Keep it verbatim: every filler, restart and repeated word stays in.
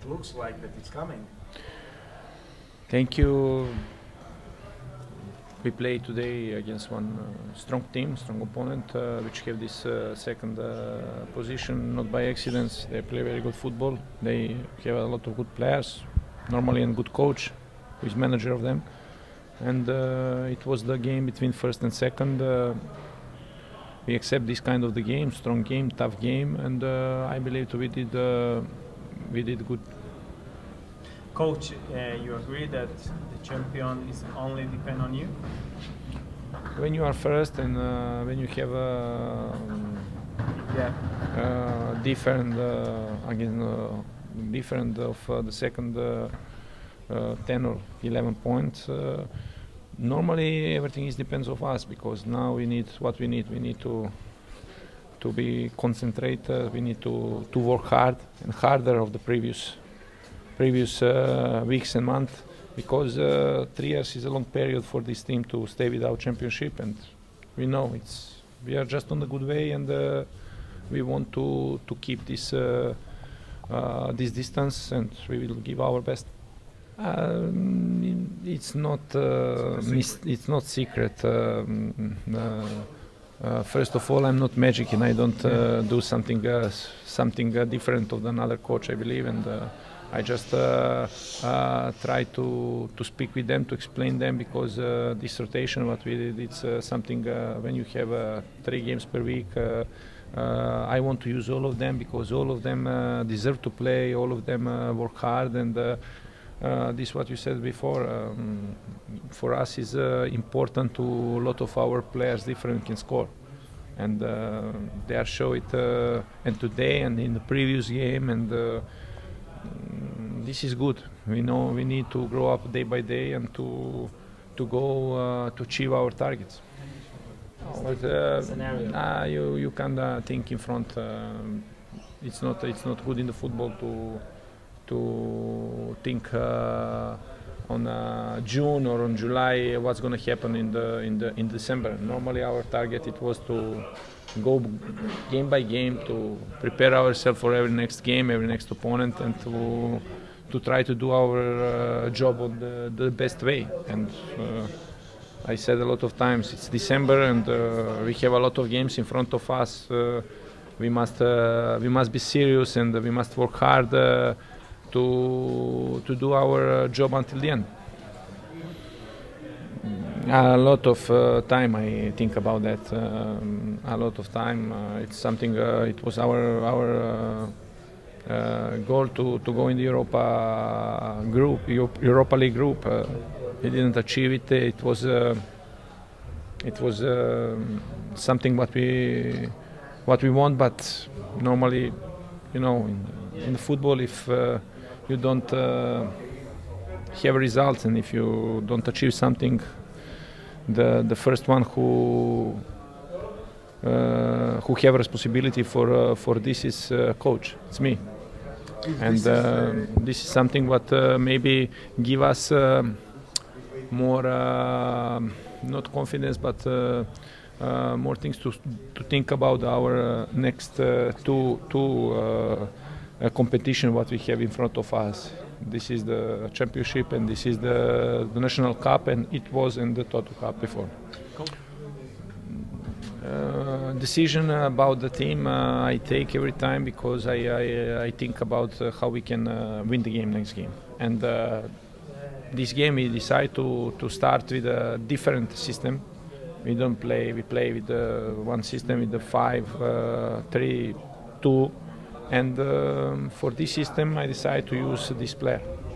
looks like that it's coming. Thank you. We play today against one uh, strong team, strong opponent, uh, which have this uh, second uh, position, not by accident. They play very good football. They have a lot of good players, normally and good coach, who is manager of them. And uh, it was the game between first and second. Uh, we accept this kind of the game, strong game, tough game, and uh, I believe we did uh, we did good. Coach, uh, you agree that the champion is only depend on you? When you are first and uh, when you have a Yeah. uh, different uh, again uh, different of uh, the second uh, uh, ten or eleven points, uh, normally everything is depends of us, because now we need what we need. We need to to be concentrated. We need to to work hard and harder of the previous. previous uh, weeks and months, because uh, three years is a long period for this team to stay without championship, and we know it's we are just on a good way, and uh, we want to to keep this uh, uh, this distance, and we will give our best. Um, it's not uh, mis- it's not secret. Um, uh, uh, first of all, I'm not magic, and I don't uh, do something uh, something uh, different of another coach, I believe, and. Uh, I just uh, uh, try to to speak with them, to explain them, because uh, this rotation, what we did, it's uh, something uh, when you have uh, three games per week. Uh, uh, I want to use all of them, because all of them uh, deserve to play. All of them uh, work hard, and uh, uh, this what you said before. Um, for us is uh, important to a lot of our players different can score, and uh, they are show it uh, and today and in the previous game, and. Uh, This is good. We know we need to grow up day by day and to to go uh, to achieve our targets. But uh, nah, you you can uh, think in front. Uh, it's not it's not good in the football to to think uh, on uh, June or on July what's going to happen in the in the in December. Normally our target it was to go game by game, to prepare ourselves for every next game, every next opponent, and to to try to do our uh, job on the, the best way. And uh, I said a lot of times, it's December, and uh, we have a lot of games in front of us. Uh, we must uh, we must be serious, and we must work hard uh, to to do our uh, job until the end. A lot of uh, time I think about that. Um, a lot of time. Uh, it's something. Uh, it was our our uh, uh, goal to, to go in the Europa group, Europa League group. Uh, we didn't achieve it. It was uh, it was uh, something what we what we want. But normally, you know, in, in football, if uh, you don't uh, have results and if you don't achieve something. The the first one who uh, who have responsibility for uh, for this is uh, coach. It's me, and uh, this is something what uh, maybe give us uh, more uh, not confidence, but uh, uh, more things to to think about our uh, next uh, two two uh, uh, competition what we have in front of us. This is the championship, and this is the, the national cup, and it was in the Toto Cup before. Cool. Uh, decision about the team uh, I take every time, because I I, I think about uh, how we can uh, win the game next game. And uh, this game we decide to to start with a different system. We don't play. We play with uh, one system with the five, uh, three, two. And um, for this system, I decided to use this player.